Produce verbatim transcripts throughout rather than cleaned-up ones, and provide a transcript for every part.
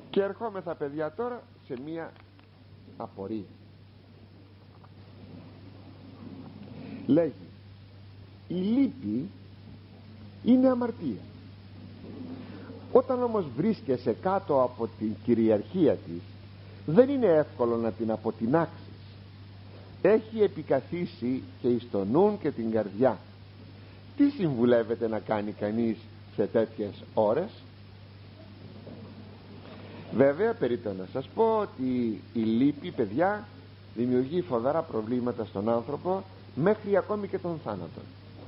Και ερχόμεθα, παιδιά, τώρα σε μία απορία. Λέγει, η λύπη είναι αμαρτία. Όταν όμως βρίσκεσαι κάτω από την κυριαρχία της, δεν είναι εύκολο να την αποτινάξεις. Έχει επικαθίσει και εις το νουν και την καρδιά. Τι συμβουλεύεται να κάνει κανείς σε τέτοιες ώρες? Βέβαια, περίπτω να σας πω ότι η λύπη, παιδιά, δημιουργεί φοβερά προβλήματα στον άνθρωπο, μέχρι ακόμη και τον θάνατο.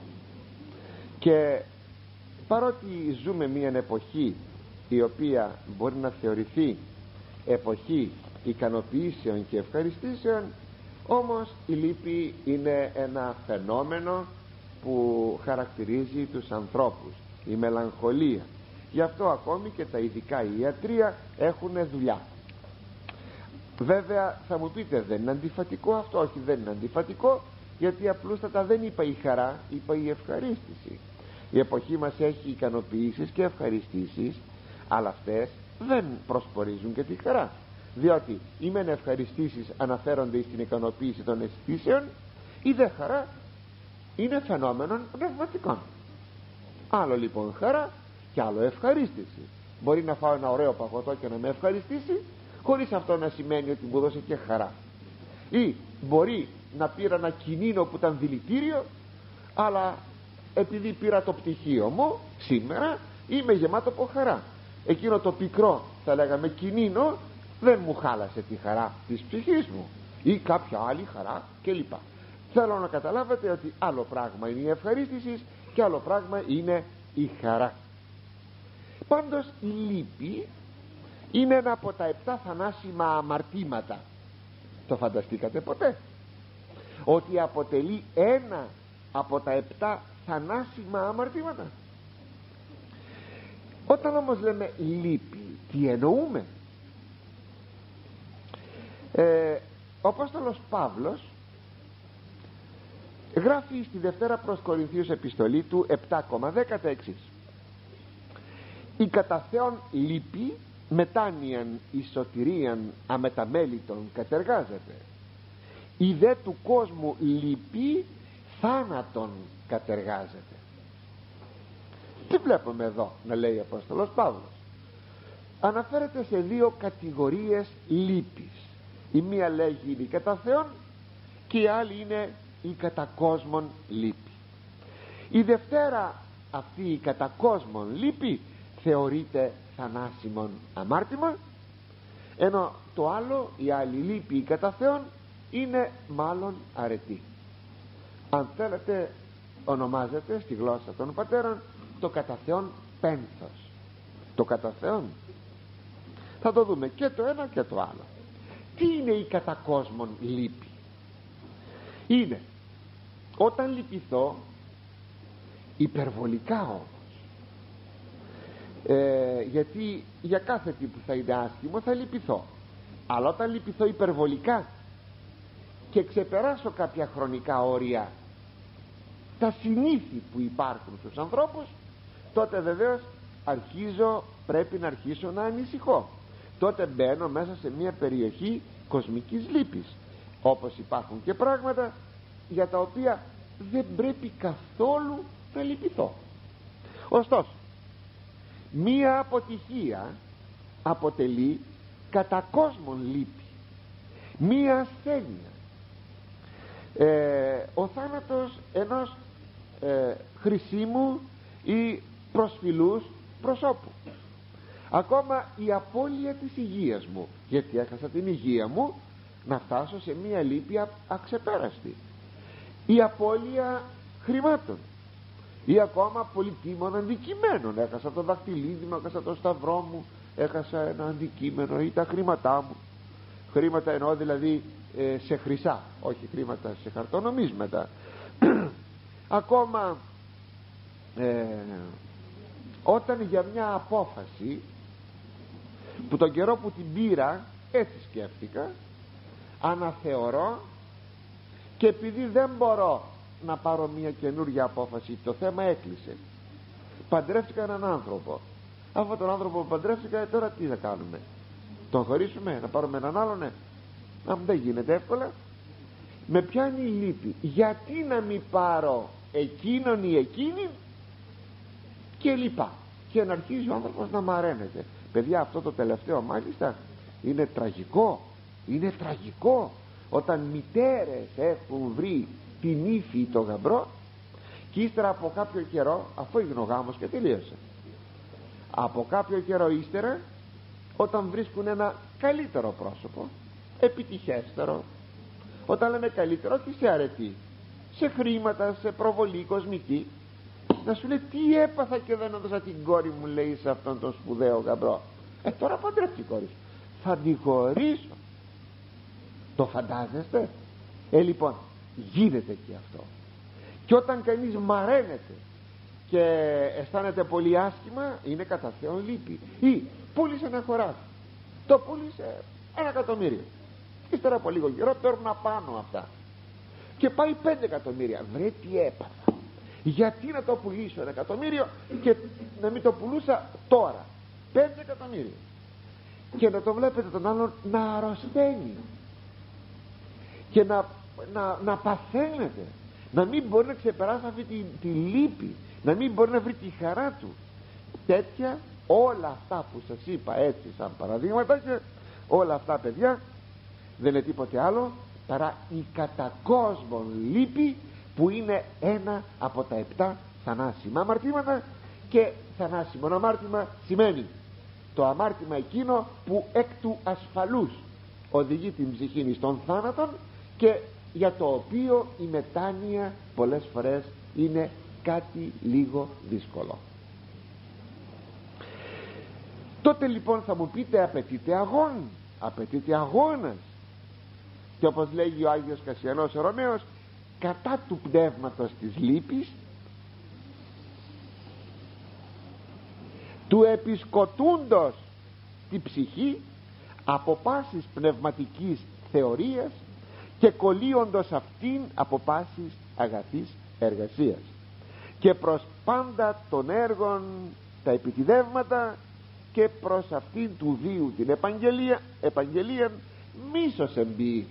Και παρότι ζούμε μια εποχή η οποία μπορεί να θεωρηθεί εποχή ικανοποιήσεων και ευχαριστήσεων, όμως η λύπη είναι ένα φαινόμενο που χαρακτηρίζει τους ανθρώπους, η μελαγχολία. Γι' αυτό ακόμη και τα ειδικά ιατρία έχουν δουλειά. Βέβαια θα μου πείτε, δεν είναι αντιφατικό αυτό? Όχι, δεν είναι αντιφατικό, γιατί απλούστατα δεν είπα η χαρά, είπα η ευχαρίστηση. Η εποχή μας έχει ικανοποιήσεις και ευχαριστήσεις, αλλά αυτές δεν προσπορίζουν και τη χαρά, διότι οι μεν ευχαριστήσεις αναφέρονται στην ικανοποίηση των αισθήσεων, η δε χαρά είναι φαινόμενων πνευματικών. Άλλο λοιπόν χαρά και άλλο ευχαρίστηση. Μπορεί να φάω ένα ωραίο παγωτό και να με ευχαριστήσει, χωρίς αυτό να σημαίνει ότι μου δώσε και χαρά. Ή μπορεί να πήρα ένα κινήνο που ήταν δηλητήριο, αλλά επειδή πήρα το πτυχίο μου σήμερα, είμαι γεμάτο από χαρά. Εκείνο το πικρό, θα λέγαμε κινήνο, δεν μου χάλασε τη χαρά της ψυχής μου, ή κάποια άλλη χαρά κλπ. Θέλω να καταλάβετε ότι άλλο πράγμα είναι η ευχαρίστηση και άλλο πράγμα είναι η χαρά. Πάντως η λύπη είναι ένα από τα επτά θανάσιμα αμαρτήματα. Το φανταστήκατε ποτέ? Ότι αποτελεί ένα από τα επτά θανάσιμα αμαρτήματα. Όταν όμως λέμε λύπη, τι εννοούμε? ε, Ο Απόστολος Παύλος γράφει στη Δευτέρα προς Κορινθίους επιστολή του επτά δέκα τα εξής: η κατά Θεόν λύπη μετάνοιαν εις σωτηρίαν αμεταμέλητον κατεργάζεται, η δε του κόσμου λύπη θάνατον κατεργάζεται. Τι βλέπουμε εδώ να λέει ο Απόστολος Παύλος? Αναφέρεται σε δύο κατηγορίες λύπης. Η μία λέγει η κατά Θεόν και η άλλη είναι η κατά κόσμον λύπη. Η δευτέρα αυτή η κατά κόσμον λύπη θεωρείται θανάσιμον αμάρτημα, ενώ το άλλο, η άλλη λύπη η κατά Θεόν, είναι μάλλον αρετή. Αν θέλετε ονομάζεται στη γλώσσα των πατέρων το κατά Θεόν πένθος. Το κατά Θεόν θα το δούμε και το ένα και το άλλο. Τι είναι η κατά κόσμον λύπη? Είναι όταν λυπηθώ υπερβολικά όμως, ε, γιατί για κάθε τι που θα είναι άσχημο θα λυπηθώ, αλλά όταν λυπηθώ υπερβολικά και ξεπεράσω κάποια χρονικά όρια, τα συνήθη που υπάρχουν στους ανθρώπους, τότε βεβαίως αρχίζω, πρέπει να αρχίσω να ανησυχώ. Τότε μπαίνω μέσα σε μια περιοχή κοσμικής λύπης, όπως υπάρχουν και πράγματα για τα οποία δεν πρέπει καθόλου να λυπηθώ. Ωστόσο, μία αποτυχία αποτελεί κατά κόσμον λύπη, μία ασθένεια, ε, ο θάνατος ενός ε, χρησίμου ή προσφυλούς προσώπου, ακόμα η απώλεια της υγείας μου, γιατί έχασα την υγεία μου, να φτάσω σε μία λύπη αξεπέραστη, η απώλεια χρημάτων ή ακόμα πολυτίμων αντικειμένων. Έχασα το δαχτυλίδι μου, έχασα το σταυρό μου, έχασα ένα αντικείμενο ή τα χρήματά μου. Χρήματα εννοώ δηλαδή ε, σε χρυσά, όχι χρήματα σε χαρτονομίσματα. Ακόμα ε, όταν για μια απόφαση που τον καιρό που την πήρα έτσι σκέφτηκα, αναθεωρώ, και επειδή δεν μπορώ να πάρω μια καινούργια απόφαση, το θέμα έκλεισε, παντρεύτηκα έναν άνθρωπο. Αυτόν τον άνθρωπο που παντρεύτηκα, τώρα τι θα κάνουμε? τον χωρίσουμε, να πάρουμε έναν άλλον? Ναι. Αν δεν γίνεται εύκολα. Με πιάνει η λύπη. Γιατί να μην πάρω εκείνον ή εκείνη? Και λοιπά. Και να αρχίζει ο άνθρωπος να μαραίνεται. Παιδιά, αυτό το τελευταίο μάλιστα είναι τραγικό. Είναι τραγικό όταν μητέρες έχουν βρει την ύφη ή το γαμπρό και ύστερα από κάποιο καιρό, αφού έγινε ο γάμος και τελείωσε, από κάποιο καιρό ύστερα, όταν βρίσκουν ένα καλύτερο πρόσωπο, επιτυχέστερο, όταν λέμε καλύτερο, όχι σε αρετή, σε χρήματα, σε προβολή κοσμική, να σου λέει τι έπαθα και δεν έδωσα την κόρη μου, λέει, σε αυτόν τον σπουδαίο γαμπρό. Ε τώρα παντρεύει η κόρη σου, θα την χωρίσω. Το φαντάζεστε? Ε λοιπόν γίνεται και αυτό. Και όταν κανείς μαραίνεται και αισθάνεται πολύ άσχημα, είναι κατά Θεόν λύπη. Ή πούλησε ένα χωράφι, το πούλησε ένα εκατομμύριο, ύστερα από λίγο καιρό παίρνουν απάνω αυτά και πάει πέντε εκατομμύρια. Βρε τι έπαθα, γιατί να το πουλήσω ένα εκατομμύριο και να μην το πουλούσα τώρα? Πέντε εκατομμύρια. Και να το βλέπετε τον άλλον να αρρωσταίνει και να, να, να παθαίνεται, να μην μπορεί να ξεπεράσει αυτή τη, τη λύπη, να μην μπορεί να βρει τη χαρά του. Τέτοια, όλα αυτά που σας είπα έτσι σαν παραδείγματα, και όλα αυτά, παιδιά, δεν είναι τίποτε άλλο παρά η κατά κόσμον λύπη, που είναι ένα από τα επτά θανάσιμα αμαρτήματα. Και θανάσιμο αμάρτημα σημαίνει το αμάρτημα εκείνο που εκ του ασφαλούς οδηγεί την ψυχή στον θάνατον και για το οποίο η μετάνοια πολλές φορές είναι κάτι λίγο δύσκολο. Τότε λοιπόν θα μου πείτε, απαιτείται αγών, απαιτείται αγώνας. Και όπως λέγει ο Άγιος Κασιανός ο Ρωμαίος, κατά του πνεύματος της λύπης, του επισκοτούντος τη ψυχή από πάσης πνευματικής θεωρίας και κολλείοντος αυτήν από πάσης αγαθής εργασίας, και προς πάντα των έργων τα επιτιδεύματα, και προς αυτήν του βίου την επαγγελία, επαγγελία μίσος εμπεί.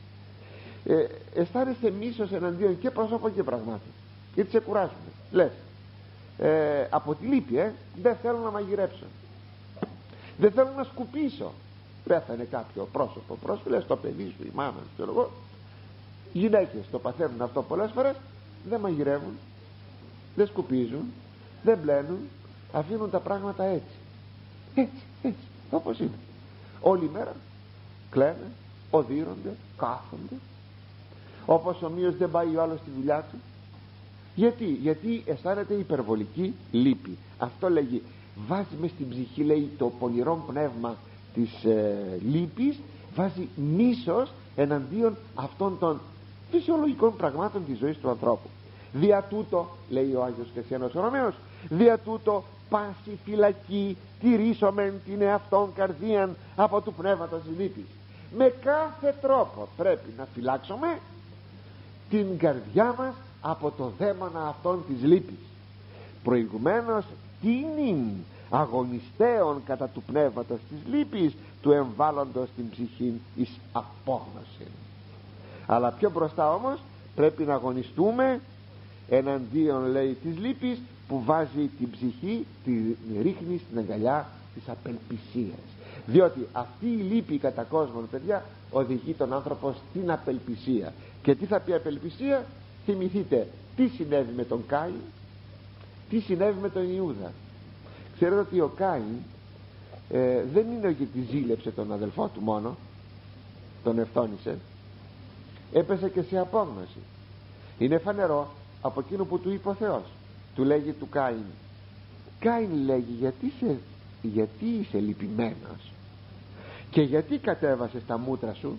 ε, αισθάνεσαι μίσος εναντίον και προσώπων και πραγμάτων, γιατί σε κουράζουν. Λες ε, από τη λύπη, ε, δεν θέλω να μαγειρέψω, δεν θέλω να σκουπίσω. Πέθανε κάποιο πρόσωπο, πρόσωπο, λες το παιδί σου, η μάνα σου, ξέρω εγώ. Γυναίκες το παθαίνουν αυτό πολλές φορές, δεν μαγειρεύουν, δεν σκουπίζουν, δεν μπλένουν, αφήνουν τα πράγματα έτσι, έτσι, έτσι, όπως είναι. Όλη μέρα κλαίνε, οδύρονται, κάθονται, όπως ομοίως δεν πάει ο άλλος στη δουλειά του. Γιατί, γιατί αισθάνεται υπερβολική λύπη. Αυτό λέγει, βάζει μες στην ψυχή, λέει, το πονηρό πνεύμα της ε, λύπης, βάζει μίσος εναντίον αυτών των φυσιολογικών πραγμάτων της ζωής του ανθρώπου. Δια τούτο, λέει ο Άγιος Κασιανός ο Ρωμαίος, δια τούτο πάση φυλακή τηρήσομεν την εαυτόν καρδίαν από του πνεύματος της λύπης. Με κάθε τρόπο πρέπει να φυλάξουμε την καρδιά μας από το δαίμονα αυτών της λύπης. Προηγουμένως τίνην αγωνιστέων κατά του πνεύματος της λύπης, του εμβάλλοντος την ψυχή εις απόγνωση. Αλλά πιο μπροστά όμως πρέπει να αγωνιστούμε εναντίον, λέει, της λύπης που βάζει την ψυχή, τη ρίχνει στην αγκαλιά της απελπισίας. Διότι αυτή η λύπη κατά κόσμον, παιδιά, οδηγεί τον άνθρωπο στην απελπισία. Και τι θα πει απελπισία? Θυμηθείτε τι συνέβη με τον Κάιν, τι συνέβη με τον Ιούδα. Ξέρετε ότι ο Κάιν ε, δεν είναι γιατί ζήλεψε τον αδελφό του μόνο, τον ευθόνησε, έπεσε και σε απόγνωση. Είναι φανερό από εκείνο που του είπε ο Θεός. Του λέγει του Κάιν, Κάιν, λέγει, γιατί είσαι, γιατί είσαι λυπημένος και γιατί κατέβασες τα μούτρα σου?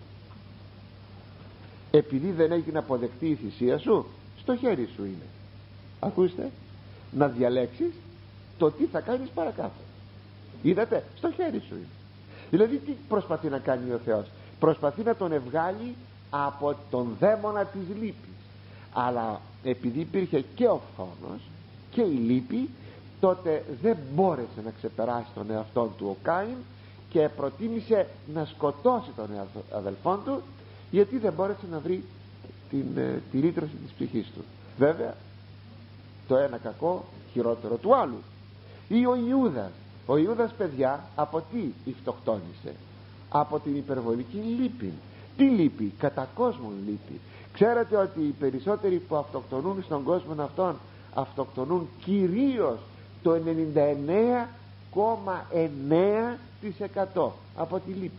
Επειδή δεν έγινε αποδεκτή η θυσία σου? Στο χέρι σου είναι, ακούστε, να διαλέξεις το τι θα κάνεις παρακάτω. Είδατε, στο χέρι σου είναι. Δηλαδή τι προσπαθεί να κάνει ο Θεός? Προσπαθεί να τον ευγάλει από τον δαίμονα της λύπης. Αλλά επειδή υπήρχε και ο φθόνος και η λύπη, τότε δεν μπόρεσε να ξεπεράσει τον εαυτό του ο Κάιν και προτίμησε να σκοτώσει τον αδελφόν του, γιατί δεν μπόρεσε να βρει την, τη λύτρωση της ψυχής του. Βέβαια το ένα κακό χειρότερο του άλλου. Ή ο Ιούδας. Ο Ιούδας, παιδιά, από τι ηφτοκτόνησε? Από την υπερβολική λύπη. Τι λύπη? Κατά κόσμον λύπη. Ξέρετε ότι οι περισσότεροι που αυτοκτονούν στον κόσμο αυτόν αυτοκτονούν κυρίως το ενενήντα εννέα κόμμα εννέα τοις εκατό από τη λύπη.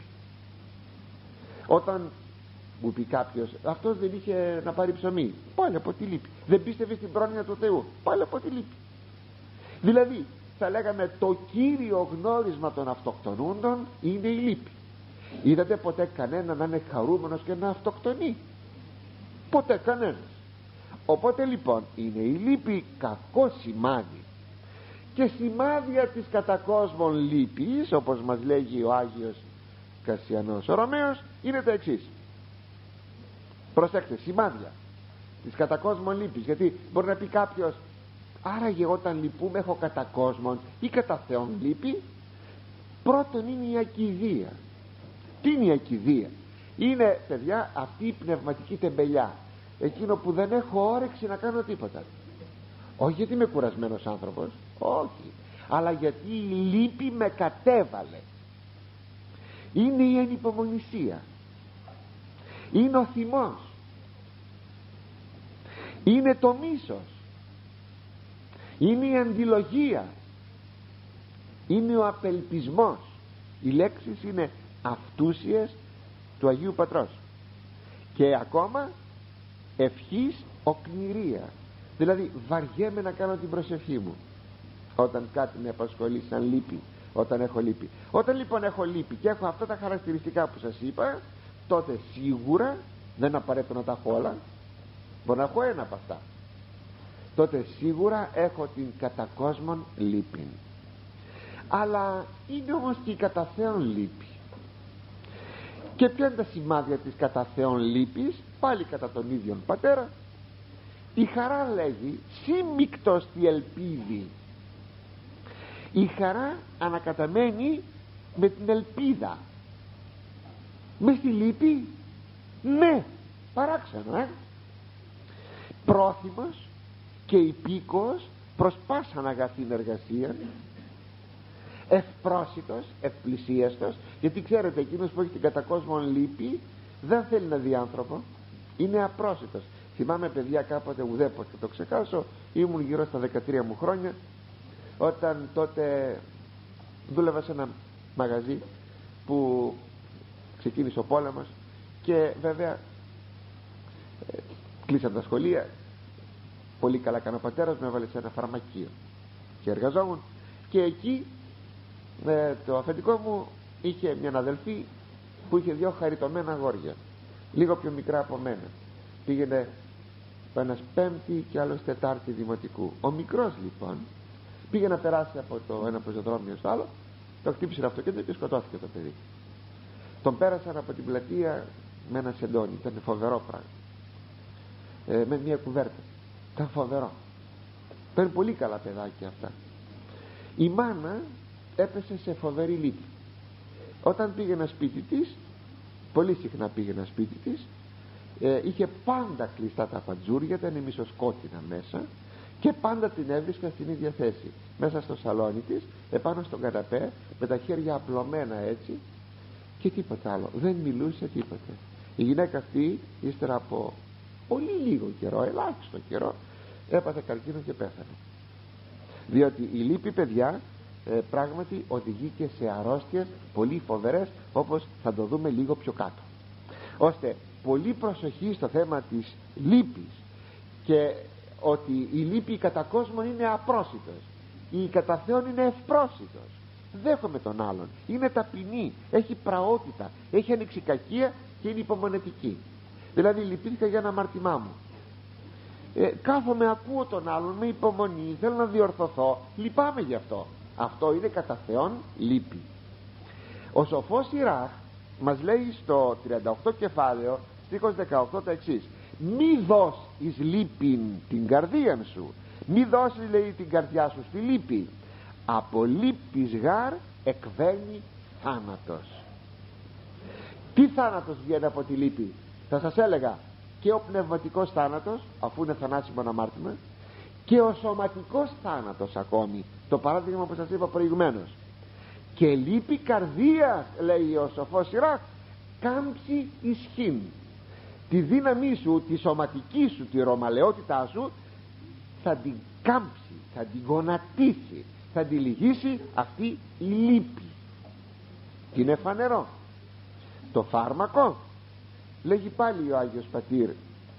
Όταν μου πει κάποιος, αυτός δεν είχε να πάρει ψωμί, πάλι από τη λύπη. Δεν πίστευε στην πρόνοια του Θεού, πάλι από τη λύπη. Δηλαδή θα λέγαμε το κύριο γνώρισμα των αυτοκτονούντων είναι η λύπη. Είδατε ποτέ κανένα να είναι χαρούμενος και να αυτοκτονεί? Ποτέ κανένας. Οπότε λοιπόν είναι η λύπη κακό σημάδι. Και σημάδια της κατακόσμων λύπης, όπως μας λέγει ο Άγιος Κασιανός ο Ρωμαίος, είναι τα εξής. Προσέξτε, σημάδια της κατακόσμων λύπης. Γιατί μπορεί να πει κάποιος, άραγε όταν λυπούμε έχω κατακόσμων ή κατά Θεόν λύπη? Πρώτον είναι η ακηδία. Τι είναι η ακηδία? Είναι, παιδιά, αυτή η πνευματική τεμπελιά, εκείνο που δεν έχω όρεξη να κάνω τίποτα. Όχι γιατί είμαι κουρασμένος άνθρωπος, όχι, αλλά γιατί η λύπη με κατέβαλε. Είναι η ανυπομονησία, είναι ο θυμός, είναι το μίσος, είναι η αντιλογία, είναι ο απελπισμός. Οι λέξεις είναι αυτούσιες του Αγίου Πατρός. Και ακόμα ευχής οκνηρία. Δηλαδή βαριέμαι να κάνω την προσευχή μου όταν κάτι με απασχολεί σαν λύπη, όταν έχω λύπη. Όταν λοιπόν έχω λύπη και έχω αυτά τα χαρακτηριστικά που σας είπα, τότε σίγουρα δεν απαραίτητο να τα έχω όλα, μπορώ να έχω ένα από αυτά, τότε σίγουρα έχω την κατακόσμον λύπη. Αλλά είναι όμως και η κατά Θεόν λύπη. Και ποια είναι τα σημάδια της κατά Θεόν λύπης? Πάλι κατά τον ίδιον πατέρα. Η χαρά, λέγει, σύμμικτος τη ελπίδη. Η χαρά ανακαταμένη με την ελπίδα. Μες στη λύπη, ναι, παράξενο, ε πρόθυμος και υπήκοος προς πάσαν αγαθήν εργασία, ευπρόσιτος, ευπλησίαστος. Γιατί ξέρετε, εκείνος που έχει την κατακόσμον λύπη δεν θέλει να δει άνθρωπο, είναι απρόσιτος. Θυμάμαι, παιδιά, κάποτε, ουδέποτε το ξεχάσω, ήμουν γύρω στα δεκατρία μου χρόνια, όταν τότε δούλευα σε ένα μαγαζί που ξεκίνησε ο πόλεμος και βέβαια ε, κλείσαν τα σχολεία. Πολύ καλά έκανε ο πατέρας, με έβαλε σε ένα φαρμακείο και εργαζόμουν, και εκεί ε, το αφεντικό μου είχε μια αδελφή που είχε δύο χαριτωμένα αγόρια, λίγο πιο μικρά από μένα. Πήγαινε ο ένας πέμπτη και άλλος τετάρτη δημοτικού. Ο μικρός λοιπόν πήγε να περάσει από το ένα πεζοδρόμιο στο άλλο, το χτύπησε το αυτοκίνητο και σκοτώθηκε το παιδί. Τον πέρασαν από την πλατεία με ένα σεντόνι, ήταν φοβερό πράγμα, ε, με μια κουβέρτα, ήταν φοβερό. Ήταν πολύ καλά παιδάκια αυτά. Η μάνα έπεσε σε φοβερή λύπη. Όταν πήγαινε σπίτι της, πολύ συχνά πήγαινε σπίτι της, ε, είχε πάντα κλειστά τα παντζούρια, ήταν μισοσκότεινα μέσα, και πάντα την έβρισκα στην ίδια θέση, μέσα στο σαλόνι της, επάνω στον καναπέ, με τα χέρια απλωμένα έτσι, και τίποτα άλλο, δεν μιλούσε τίποτε. Η γυναίκα αυτή, ύστερα από πολύ λίγο καιρό, ελάχιστο καιρό, έπαθε καρκίνο και πέθανε. Διότι η λύπη, παιδιά, ε, πράγματι οδηγεί και σε αρρώστιες πολύ φοβερές, όπως θα το δούμε λίγο πιο κάτω. Ώστε πολύ προσοχή στο θέμα της λύπης, και ότι η λύπη κατά κόσμο είναι απρόσιτος, η κατά Θεόν είναι ευπρόσιτος, δέχομαι τον άλλον, είναι ταπεινή, έχει πραότητα, έχει ανεξικακία και είναι υπομονετική. Δηλαδή λυπήθηκα για ένα αμάρτημά μου, ε, κάθομαι, ακούω τον άλλον με υπομονή, θέλω να διορθωθώ, λυπάμαι γι' αυτό. Αυτό είναι κατά Θεόν λύπη. Ο σοφός Σιράχ μας λέει στο τριάντα οκτώ κεφάλαιο στίχος δεκαοκτώ τα εξής: μη δώσ εις λύπην την καρδία σου, μη δώσεις, λέει, την καρδιά σου στη λύπη, από λύπης γάρ εκβαίνει θάνατος. Τι θάνατος βγαίνει από τη λύπη? Θα σας έλεγα και ο πνευματικός θάνατος, αφού είναι θανάσιμο να αμάρτημα, και ο σωματικός θάνατος ακόμη, το παράδειγμα που σας είπα προηγουμένως. Και λύπη καρδίας, λέει ο σοφός Σιράχ, κάμψει ισχύν. Τη δύναμή σου, τη σωματική σου, τη ρωμαλαιότητά σου θα την κάμψει, θα την γονατίσει, θα την λυγίσει αυτή η λύπη. Και είναι φανερό. Το φάρμακο, λέγει πάλι ο Άγιος Πατήρ,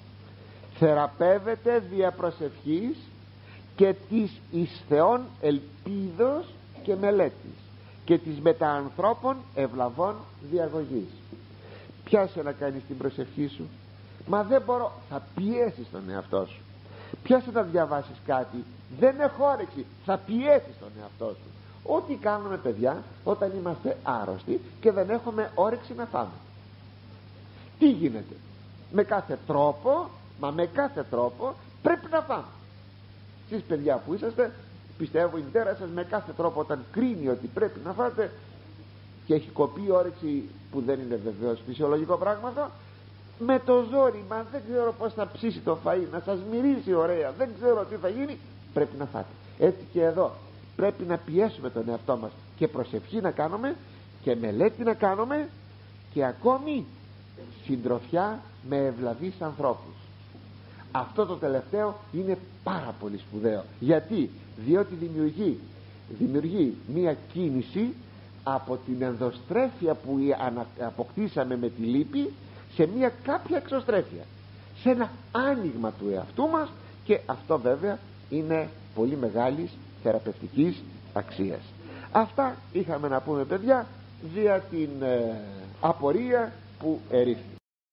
θεραπεύεται δια προσευχής και της εις Θεόν ελπίδος και μελέτης και της μετα ανθρώπων ευλαβών διαγωγής. Πιάσε να κάνεις την προσευχή σου. Μα δεν μπορώ. Θα πιέσεις τον εαυτό σου. Πιάσε να διαβάσεις κάτι. Δεν έχω όρεξη. Θα πιέσεις τον εαυτό σου. Ό,τι κάνουμε, παιδιά, όταν είμαστε άρρωστοι και δεν έχουμε όρεξη να φάμε, τι γίνεται? Με κάθε τρόπο, μα με κάθε τρόπο πρέπει να φάμε. Εσείς, παιδιά που είσαστε, πιστεύω η μητέρα σας με κάθε τρόπο, όταν κρίνει ότι πρέπει να φάτε και έχει κοπεί η όρεξη, που δεν είναι βεβαίως φυσιολογικό πράγμα, με το ζόρι, μα δεν ξέρω πως θα ψήσει το φαΐ, να σας μυρίσει ωραία, δεν ξέρω τι θα γίνει, πρέπει να φάτε. Έτσι και εδώ πρέπει να πιέσουμε τον εαυτό μας και προσευχή να κάνουμε και μελέτη να κάνουμε και ακόμη συντροφιά με ευλαβείς ανθρώπους. Αυτό το τελευταίο είναι πάρα πολύ σπουδαίο. Γιατί? Διότι δημιουργεί, δημιουργεί μία κίνηση από την ενδοστρέφεια που αποκτήσαμε με τη λύπη σε μία κάποια εξωστρέφεια, σε ένα άνοιγμα του εαυτού μας, και αυτό βέβαια είναι πολύ μεγάλης θεραπευτικής αξίας. Αυτά είχαμε να πούμε, παιδιά, δια την ε, απορία που ερήφθη.